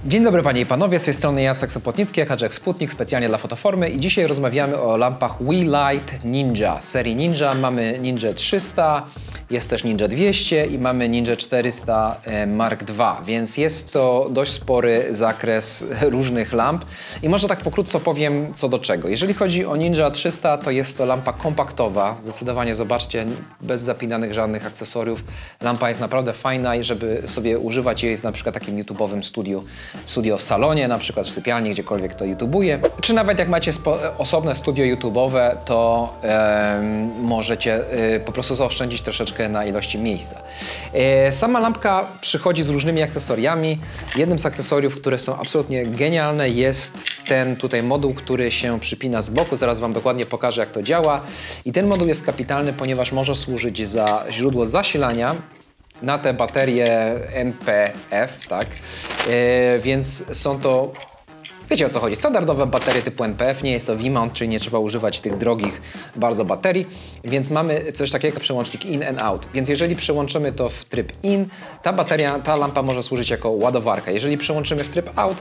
Dzień dobry panie i panowie, z tej strony Jacek Sopotnicki, aka Jack Sputnik, specjalnie dla Fotoformy i dzisiaj rozmawiamy o lampach WeLight Ninja. Serii Ninja mamy Ninja 300, jest też Ninja 200 i mamy Ninja 400 Mark II, więc jest to dość spory zakres różnych lamp i może tak pokrótce powiem co do czego. Jeżeli chodzi o Ninja 300, to jest to lampa kompaktowa, zdecydowanie zobaczcie, bez zapinanych żadnych akcesoriów. Lampa jest naprawdę fajna i żeby sobie używać jej w na przykład takim YouTube'owym studio w salonie, na przykład w sypialni, gdziekolwiek to YouTubuje, czy nawet jak macie osobne studio YouTube'owe, to możecie po prostu zaoszczędzić troszeczkę na ilości miejsca. Sama lampka przychodzi z różnymi akcesoriami. Jednym z akcesoriów, które są absolutnie genialne, jest ten tutaj moduł, który się przypina z boku. Zaraz wam dokładnie pokażę, jak to działa. I ten moduł jest kapitalny, ponieważ może służyć za źródło zasilania na te baterie NPF, tak? Więc są to, wiecie o co chodzi, standardowe baterie typu NPF, nie jest to V-mount, czyli nie trzeba używać tych drogich bardzo baterii, więc mamy coś takiego jak przełącznik in and out. Więc jeżeli przełączymy to w tryb in, ta lampa może służyć jako ładowarka. Jeżeli przełączymy w tryb out,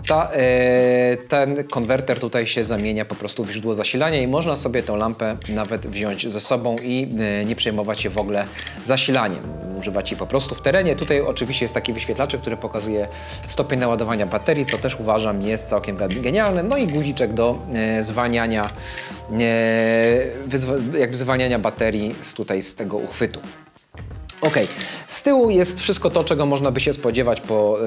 ten konwerter tutaj się zamienia po prostu w źródło zasilania i można sobie tę lampę nawet wziąć ze sobą i nie przejmować się w ogóle zasilaniem. Używać jej po prostu w terenie. Tutaj oczywiście jest taki wyświetlacz, który pokazuje stopień naładowania baterii, co też uważam jest całkiem genialne. No i guziczek do zwalniania, zwalniania baterii z tego uchwytu. Ok, z tyłu jest wszystko to, czego można by się spodziewać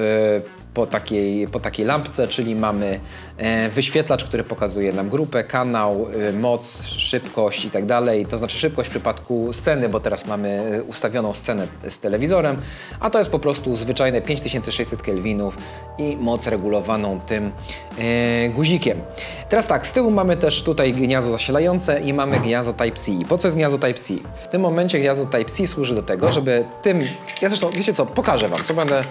po takiej lampce, czyli mamy wyświetlacz, który pokazuje nam grupę, kanał, moc, szybkość i tak dalej. To znaczy szybkość w przypadku sceny, bo teraz mamy ustawioną scenę z telewizorem, a to jest po prostu zwyczajne 5600 kelwinów i moc regulowaną tym guzikiem. Teraz tak, z tyłu mamy też tutaj gniazdo zasilające i mamy gniazdo Type-C. Po co jest gniazdo Type-C? W tym momencie gniazdo Type-C służy do tego, żeby ja zresztą, wiecie co, pokażę wam,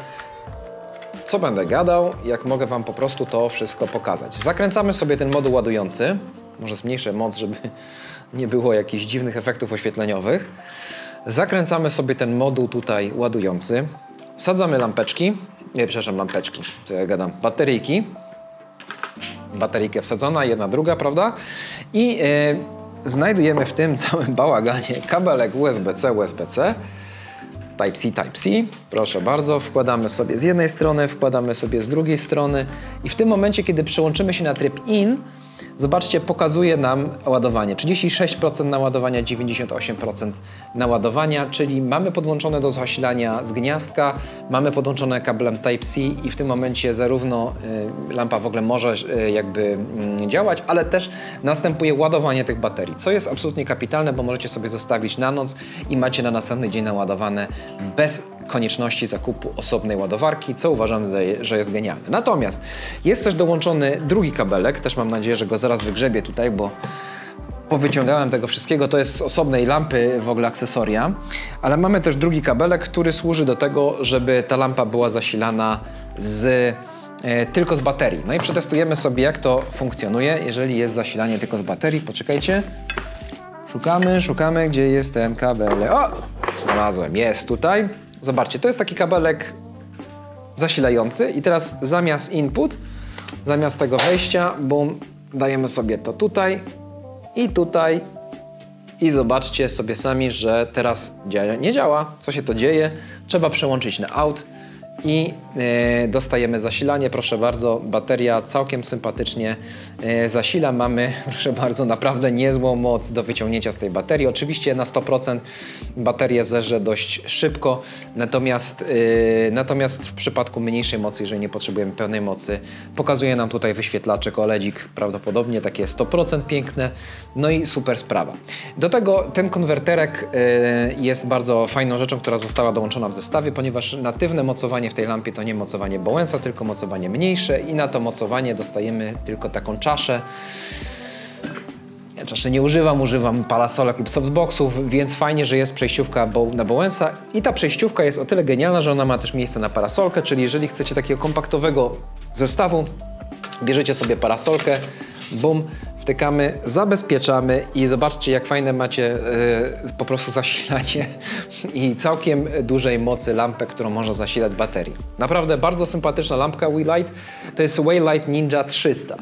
co będę gadał, jak mogę wam po prostu to wszystko pokazać. Zakręcamy sobie ten moduł ładujący, może zmniejszę moc, żeby nie było jakichś dziwnych efektów oświetleniowych. Zakręcamy sobie ten moduł tutaj ładujący, wsadzamy lampeczki, lampeczki, co ja gadam, bateryjki. Bateryjkę wsadzona, jedna, druga, prawda? I znajdujemy w tym całym bałaganie kabelek USB-C, USB-C, Type-C, Type-C, proszę bardzo, wkładamy sobie z jednej strony, wkładamy sobie z drugiej strony i w tym momencie, kiedy przełączymy się na tryb in, zobaczcie, pokazuje nam ładowanie. 36% naładowania, 98% naładowania, czyli mamy podłączone do zasilania z gniazdka, mamy podłączone kablem Type-C i w tym momencie zarówno lampa w ogóle może jakby działać, ale też następuje ładowanie tych baterii, co jest absolutnie kapitalne, bo możecie sobie zostawić na noc i macie na następny dzień naładowane bez konieczności zakupu osobnej ładowarki, co uważam, że jest genialne. Natomiast jest też dołączony drugi kabelek, też mam nadzieję, że go zaraz wygrzebię tutaj, bo powyciągałem tego wszystkiego, to jest z osobnej lampy w ogóle akcesoria, ale mamy też drugi kabelek, który służy do tego, żeby ta lampa była zasilana tylko z baterii. No i przetestujemy sobie, jak to funkcjonuje, jeżeli jest zasilanie tylko z baterii. Poczekajcie. Szukamy, gdzie jest ten kabelek. O! Znalazłem, jest tutaj. Zobaczcie, to jest taki kabelek zasilający i teraz zamiast input, zamiast tego wejścia, bum, dajemy sobie to tutaj i zobaczcie sobie sami, że teraz nie działa. Co się to dzieje? Trzeba przełączyć na out i dostajemy zasilanie, proszę bardzo, bateria całkiem sympatycznie zasila, mamy, proszę bardzo, naprawdę niezłą moc do wyciągnięcia z tej baterii. Oczywiście na 100% bateria zerze dość szybko, natomiast w przypadku mniejszej mocy, jeżeli nie potrzebujemy pełnej mocy, pokazuje nam tutaj wyświetlaczek OLEDzik, prawdopodobnie takie 100% piękne, no i super sprawa. Do tego ten konwerterek jest bardzo fajną rzeczą, która została dołączona w zestawie, ponieważ natywne mocowanie w tej lampie to nie mocowanie Bowensa, tylko mocowanie mniejsze i na to mocowanie dostajemy tylko taką czaszę. Ja czaszy nie używam parasolek lub softboxów, więc fajnie, że jest przejściówka na Bowensa i ta przejściówka jest o tyle genialna, że ona ma też miejsce na parasolkę, czyli jeżeli chcecie takiego kompaktowego zestawu, bierzecie sobie parasolkę, bum, wtykamy, zabezpieczamy i zobaczcie, jak fajne macie po prostu zasilanie i całkiem dużej mocy lampę, którą można zasilać z baterii. Naprawdę bardzo sympatyczna lampka Waylight. To jest Waylight Ninja 300.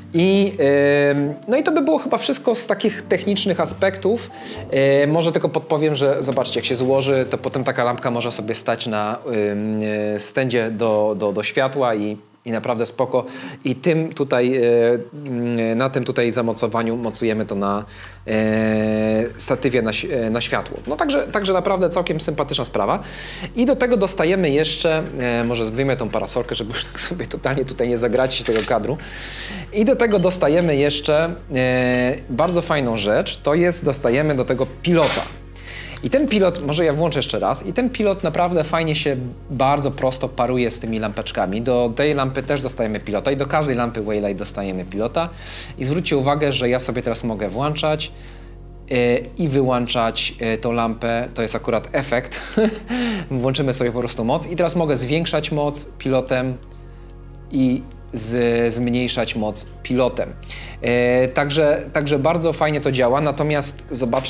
No i to by było chyba wszystko z takich technicznych aspektów. Może tylko podpowiem, że zobaczcie, jak się złoży, to potem taka lampka może sobie stać na stędzie do światła i naprawdę spoko. I tym tutaj, na tym tutaj zamocowaniu mocujemy to na statywie na światło. No także naprawdę całkiem sympatyczna sprawa. I do tego dostajemy jeszcze, może wyjmę tą parasolkę, żeby już tak sobie totalnie tutaj nie zagracić tego kadru. I do tego dostajemy jeszcze bardzo fajną rzecz, to jest dostajemy do tego pilota. I ten pilot, może ja włączę jeszcze raz, i ten pilot naprawdę fajnie się bardzo prosto paruje z tymi lampeczkami. Do tej lampy też dostajemy pilota i do każdej lampy Waylight dostajemy pilota. I zwróćcie uwagę, że ja sobie teraz mogę włączać i wyłączać tą lampę, to jest akurat efekt. Włączymy sobie po prostu moc i teraz mogę zwiększać moc pilotem i zmniejszać moc pilotem. Także bardzo fajnie to działa, natomiast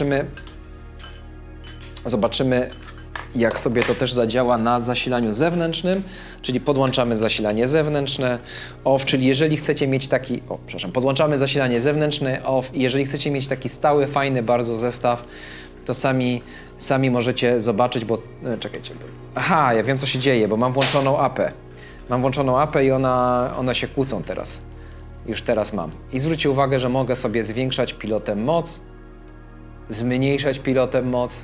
zobaczymy, jak sobie to też zadziała na zasilaniu zewnętrznym, czyli podłączamy zasilanie zewnętrzne, off, czyli jeżeli chcecie mieć taki, podłączamy zasilanie zewnętrzne, off, i jeżeli chcecie mieć taki stały, fajny bardzo zestaw, to sami możecie zobaczyć, bo, czekajcie, aha, ja wiem, co się dzieje, bo mam włączoną APę. Mam włączoną APę i one się kłócą teraz. Już teraz mam. I zwróćcie uwagę, że mogę sobie zwiększać pilotem moc, zmniejszać pilotem moc,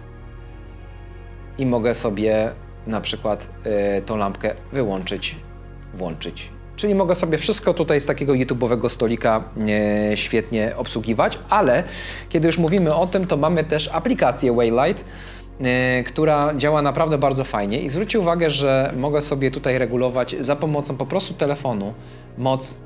i mogę sobie na przykład tą lampkę wyłączyć, włączyć. Czyli mogę sobie wszystko tutaj z takiego YouTube'owego stolika świetnie obsługiwać, ale kiedy już mówimy o tym, to mamy też aplikację Waylight, która działa naprawdę bardzo fajnie i zwróćcie uwagę, że mogę sobie tutaj regulować za pomocą po prostu telefonu moc,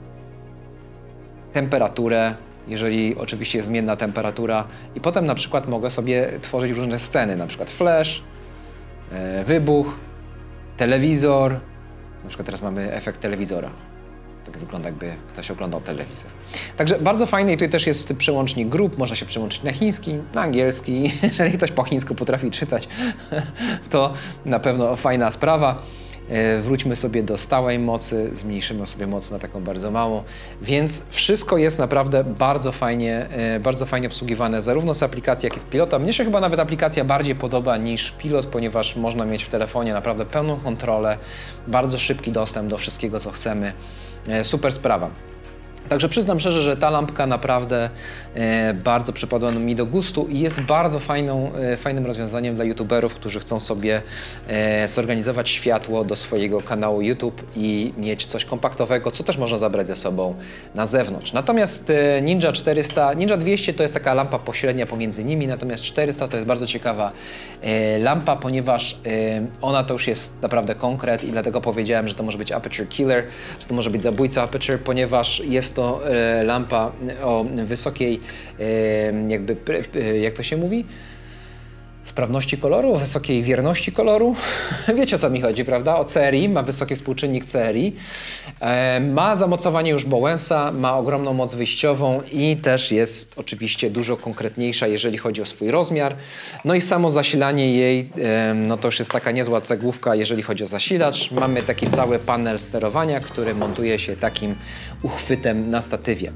temperaturę, jeżeli oczywiście jest zmienna temperatura, i potem na przykład mogę sobie tworzyć różne sceny, na przykład flash, wybuch, telewizor, na przykład teraz mamy efekt telewizora. Tak wygląda, jakby ktoś oglądał telewizor. Także bardzo fajny i tutaj też jest przełącznik grup, można się przełączyć na chiński, na angielski. Jeżeli ktoś po chińsku potrafi czytać, to na pewno fajna sprawa. Wróćmy sobie do stałej mocy, zmniejszymy sobie moc na taką bardzo małą, więc wszystko jest naprawdę bardzo fajnie obsługiwane, zarówno z aplikacji, jak i z pilota. Mnie się chyba nawet aplikacja bardziej podoba niż pilot, ponieważ można mieć w telefonie naprawdę pełną kontrolę, bardzo szybki dostęp do wszystkiego, co chcemy. Super sprawa. Także przyznam szczerze, że ta lampka naprawdę bardzo przypadła mi do gustu i jest bardzo fajnym rozwiązaniem dla youtuberów, którzy chcą sobie zorganizować światło do swojego kanału YouTube i mieć coś kompaktowego, co też można zabrać ze sobą na zewnątrz. Natomiast Ninja 200 to jest taka lampa pośrednia pomiędzy nimi, natomiast 400 to jest bardzo ciekawa lampa, ponieważ ona to już jest naprawdę konkret i dlatego powiedziałem, że to może być aperture killer, że to może być zabójca aperture, ponieważ jest to lampa o wysokiej, jak to się mówi? Sprawności koloru, wysokiej wierności koloru. Wiecie, o co mi chodzi, prawda? O CRI, ma wysoki współczynnik CRI. Ma zamocowanie już Bowensa, ma ogromną moc wyjściową i też jest oczywiście dużo konkretniejsza, jeżeli chodzi o swój rozmiar. No i samo zasilanie jej, no to już jest taka niezła cegłówka, jeżeli chodzi o zasilacz. Mamy taki cały panel sterowania, który montuje się takim uchwytem na statywie.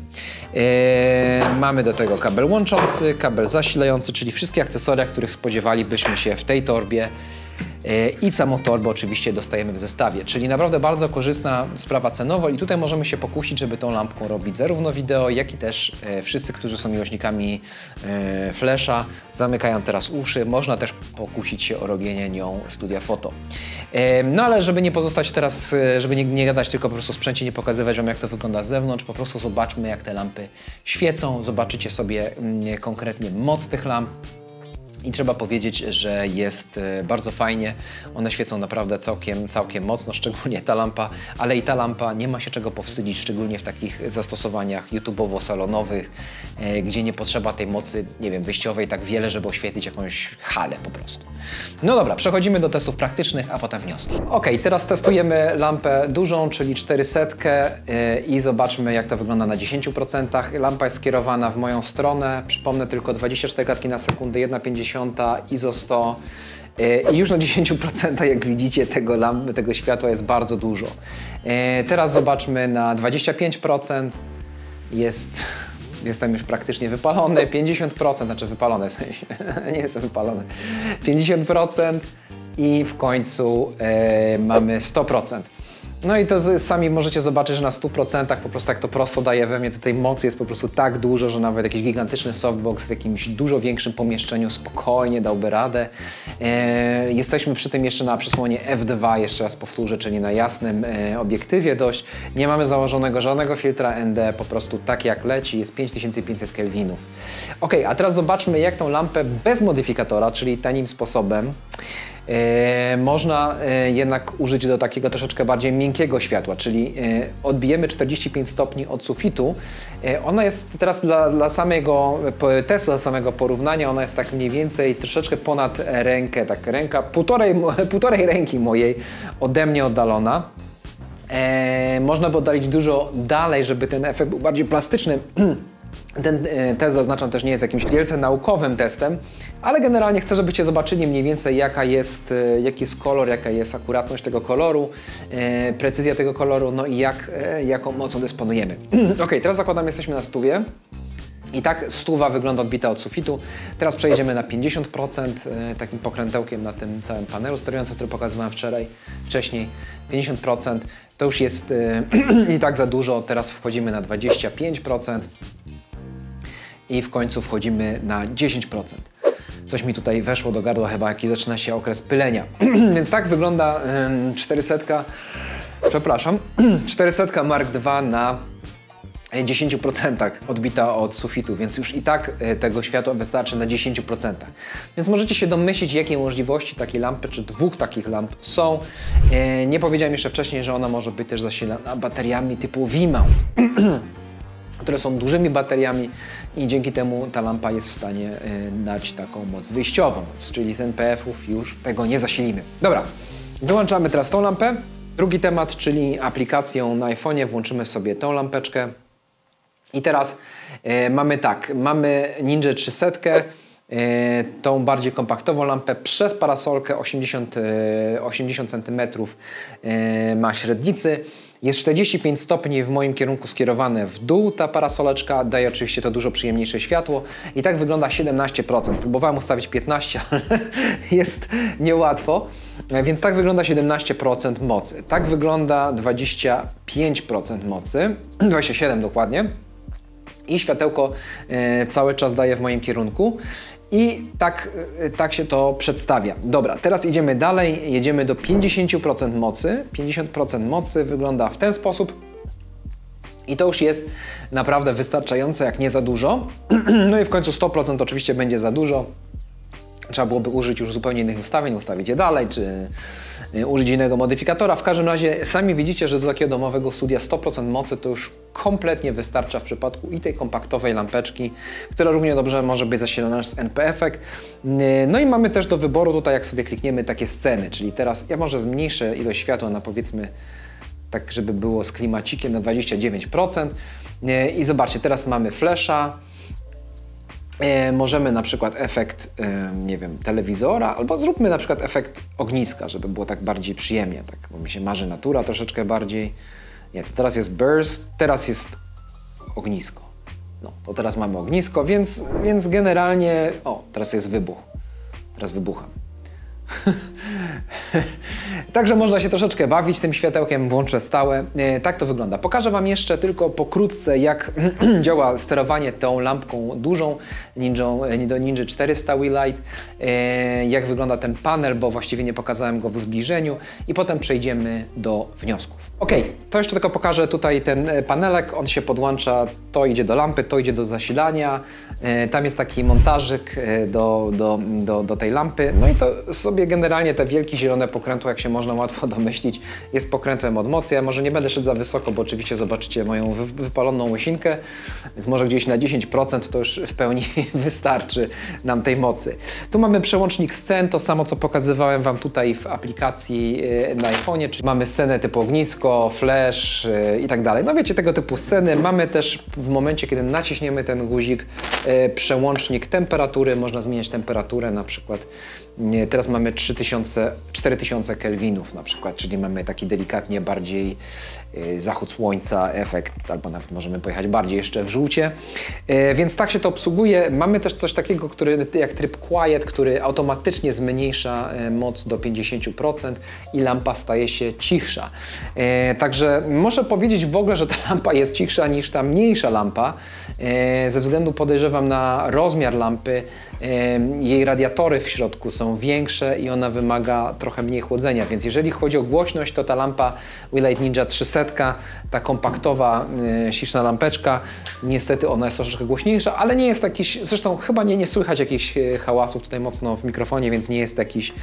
Mamy do tego kabel łączący, kabel zasilający, czyli wszystkie akcesoria, których spodziewalibyśmy się w tej torbie. I samą torbę oczywiście dostajemy w zestawie, czyli naprawdę bardzo korzystna sprawa cenowo i tutaj możemy się pokusić, żeby tą lampką robić zarówno wideo, jak i też wszyscy, którzy są miłośnikami flasha, zamykają teraz uszy, można też pokusić się o robienie nią studia foto. No ale żeby nie pozostać teraz, żeby nie gadać tylko po prostu o sprzęcie, nie pokazywać wam, jak to wygląda z zewnątrz, po prostu zobaczmy, jak te lampy świecą, zobaczycie sobie konkretnie moc tych lamp. I trzeba powiedzieć, że jest bardzo fajnie. One świecą naprawdę całkiem mocno, szczególnie ta lampa, ale i ta lampa nie ma się czego powstydzić, szczególnie w takich zastosowaniach YouTube'owo-salonowych, gdzie nie potrzeba tej mocy, nie wiem, wyjściowej tak wiele, żeby oświetlić jakąś halę po prostu. No dobra, przechodzimy do testów praktycznych, a potem wnioski. Ok, teraz testujemy lampę dużą, czyli 400 i zobaczmy, jak to wygląda na 10%. Lampa jest skierowana w moją stronę, przypomnę, tylko 24 klatki na sekundę, 1,50, ISO 100 i już na 10%, jak widzicie, tego światła jest bardzo dużo. Teraz zobaczmy na 25%, jestem już praktycznie wypalony, 50%, znaczy wypalony w sensie, nie jestem wypalony, 50% i w końcu mamy 100%. No i to sami możecie zobaczyć, że na 100% po prostu tak to prosto daje we mnie. Tutaj mocy jest po prostu tak dużo, że nawet jakiś gigantyczny softbox w jakimś dużo większym pomieszczeniu spokojnie dałby radę. Jesteśmy przy tym jeszcze na przysłonie f2, jeszcze raz powtórzę, czyli na jasnym obiektywie dość. Nie mamy założonego żadnego filtra ND, po prostu tak jak leci, jest 5500 kelwinów. Ok, a teraz zobaczmy, jak tą lampę bez modyfikatora, czyli tanim sposobem, można jednak użyć do takiego troszeczkę bardziej miękkiego światła, czyli odbijemy 45 stopni od sufitu. Ona jest teraz dla samego testu, dla samego porównania, ona jest tak mniej więcej troszeczkę ponad rękę, tak ręka, półtorej ręki mojej ode mnie oddalona. Można by oddalić dużo dalej, żeby ten efekt był bardziej plastyczny. Ten test, zaznaczam, też nie jest jakimś wielce naukowym testem, ale generalnie chcę, żebyście zobaczyli mniej więcej, jaki jest kolor, jaka jest akuratność tego koloru, precyzja tego koloru, no i jaką mocą dysponujemy. Ok, teraz zakładam, jesteśmy na 100. I tak 100 wygląda odbita od sufitu. Teraz przejdziemy na 50%, takim pokrętełkiem na tym całym panelu sterującym, który pokazywałem wcześniej. 50% to już jest i tak za dużo. Teraz wchodzimy na 25% i w końcu wchodzimy na 10%. Coś mi tutaj weszło do gardła, chyba jaki zaczyna się okres pylenia. Więc tak wygląda 400, przepraszam, 400 Mark II na 10% odbita od sufitu, więc już i tak tego światła wystarczy na 10%. Więc możecie się domyślić, jakie możliwości takiej lampy, czy dwóch takich lamp są. Nie powiedziałem jeszcze wcześniej, że ona może być też zasilana bateriami typu V-mount, które są dużymi bateriami i dzięki temu ta lampa jest w stanie dać taką moc wyjściową, czyli z NPF-ów już tego nie zasilimy. Dobra, wyłączamy teraz tą lampę. Drugi temat, czyli aplikacją na iPhone'ie, włączymy sobie tą lampeczkę. I teraz mamy Ninja 300, tą bardziej kompaktową lampę przez parasolkę 80 cm ma średnicy. Jest 45 stopni w moim kierunku skierowane w dół ta parasoleczka, daje oczywiście to dużo przyjemniejsze światło i tak wygląda 17%. Próbowałem ustawić 15%, ale jest niełatwo, więc tak wygląda 17% mocy. Tak wygląda 25% mocy, 27 dokładnie. I światełko cały czas daje w moim kierunku i tak się to przedstawia. Dobra, teraz idziemy dalej, jedziemy do 50% mocy. 50% mocy wygląda w ten sposób i to już jest naprawdę wystarczające, jak nie za dużo. No i w końcu 100% oczywiście będzie za dużo. Trzeba byłoby użyć już zupełnie innych ustawień, ustawić je dalej, czy użyć innego modyfikatora. W każdym razie sami widzicie, że do takiego domowego studia 100% mocy to już kompletnie wystarcza w przypadku i tej kompaktowej lampeczki, która równie dobrze może być zasilana z NPF-ek. No i mamy też do wyboru tutaj, jak sobie klikniemy, takie sceny, czyli teraz ja może zmniejszę ilość światła na, powiedzmy, tak żeby było z klimacikiem, na 29%. I zobaczcie, teraz mamy flasha. Możemy na przykład efekt, nie wiem, telewizora, albo zróbmy na przykład efekt ogniska, żeby było tak bardziej przyjemnie, tak, bo mi się marzy natura troszeczkę bardziej. Nie, to teraz jest burst, teraz jest ognisko. No, to teraz mamy ognisko, więc generalnie, o, teraz jest wybuch. Teraz wybucham. Także można się troszeczkę bawić tym światełkiem, włączę stałe. Tak to wygląda. Pokażę Wam jeszcze tylko pokrótce, jak działa sterowanie tą lampką dużą do Ninja 400 Weelight, jak wygląda ten panel, bo właściwie nie pokazałem go w zbliżeniu i potem przejdziemy do wniosków. Ok, to jeszcze tylko pokażę tutaj ten panelek, on się podłącza, to idzie do lampy, to idzie do zasilania, tam jest taki montażyk do tej lampy, no i to sobie generalnie te wielkie zielone pokrętło, jak się można łatwo domyślić, jest pokrętłem od mocy. Ja może nie będę szedł za wysoko, bo oczywiście zobaczycie moją wypaloną łysinkę, więc może gdzieś na 10% to już w pełni wystarczy nam tej mocy. Tu mamy przełącznik scen, to samo co pokazywałem Wam tutaj w aplikacji na iPhone'ie, czyli mamy scenę typu ognisko, flash i tak dalej. No wiecie, tego typu sceny. Mamy też w momencie, kiedy naciśniemy ten guzik, przełącznik temperatury, można zmieniać temperaturę, na przykład teraz mamy 4000 kelwinów na przykład, czyli mamy taki delikatnie bardziej zachód słońca efekt, albo nawet możemy pojechać bardziej jeszcze w żółcie, więc tak się to obsługuje. Mamy też coś takiego, jak tryb quiet, który automatycznie zmniejsza moc do 50% i lampa staje się cichsza. Także muszę powiedzieć w ogóle, że ta lampa jest cichsza niż ta mniejsza lampa, ze względu podejrzewam na rozmiar lampy. Jej radiatory w środku są większe i ona wymaga trochę mniej chłodzenia, więc jeżeli chodzi o głośność, to ta lampa Weelight Ninja 300, ta kompaktowa, śliczna lampeczka, niestety ona jest troszeczkę głośniejsza, ale nie jest jakiś, zresztą chyba nie słychać jakichś hałasów tutaj mocno w mikrofonie, więc nie jest jakiś,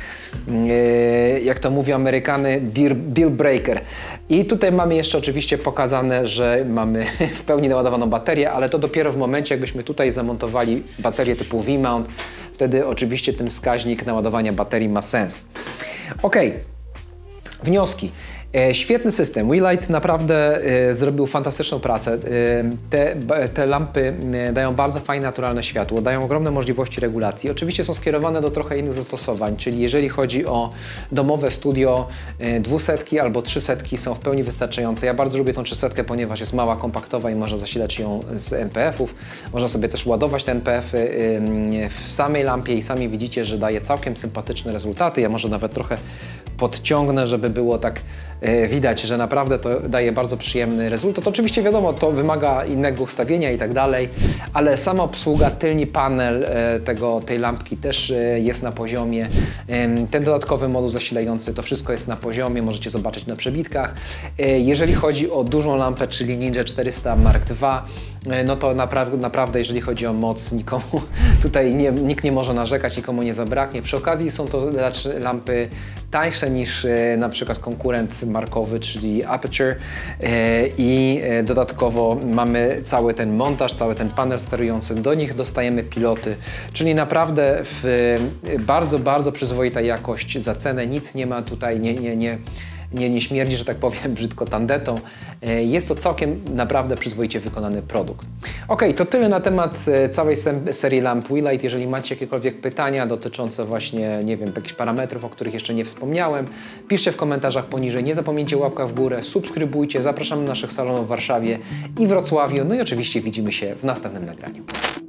jak to mówią Amerykanie, deal breaker. I tutaj mamy jeszcze oczywiście pokazane, że mamy w pełni naładowaną baterię, ale to dopiero w momencie, jakbyśmy tutaj zamontowali baterię typu V-mount, wtedy oczywiście ten wskaźnik naładowania baterii ma sens. Ok, wnioski. Świetny system. Weelight naprawdę zrobił fantastyczną pracę. Te lampy dają bardzo fajne, naturalne światło, dają ogromne możliwości regulacji. Oczywiście są skierowane do trochę innych zastosowań, czyli jeżeli chodzi o domowe studio, 200 albo 300 są w pełni wystarczające. Ja bardzo lubię tą 300, ponieważ jest mała, kompaktowa i można zasilać ją z NPF-ów. Można sobie też ładować te NPF-y w samej lampie i sami widzicie, że daje całkiem sympatyczne rezultaty. Ja może nawet trochę podciągnę, żeby było tak widać, że naprawdę to daje bardzo przyjemny rezultat. Oczywiście wiadomo, to wymaga innego ustawienia i tak dalej, ale sama obsługa, tylny panel tej lampki też jest na poziomie. Ten dodatkowy moduł zasilający, to wszystko jest na poziomie, możecie zobaczyć na przebitkach. Jeżeli chodzi o dużą lampę, czyli Ninja 400 Mark II, no to naprawdę jeżeli chodzi o moc, nikomu tutaj nikt nie może narzekać, nikomu nie zabraknie. Przy okazji są to lampy tańsze niż na przykład konkurent markowy, czyli Aputure, i dodatkowo mamy cały ten montaż, cały ten panel sterujący, do nich dostajemy piloty, czyli naprawdę bardzo, bardzo przyzwoita jakość za cenę, nic nie ma tutaj, nie śmierdzi, że tak powiem, brzydko tandetą. Jest to całkiem naprawdę przyzwoicie wykonany produkt. Ok, to tyle na temat całej serii lamp Weelight. Jeżeli macie jakiekolwiek pytania dotyczące właśnie, nie wiem, jakichś parametrów, o których jeszcze nie wspomniałem, piszcie w komentarzach poniżej. Nie zapomnijcie łapka w górę, subskrybujcie. Zapraszamy do naszych salonów w Warszawie i Wrocławiu. No i oczywiście widzimy się w następnym nagraniu.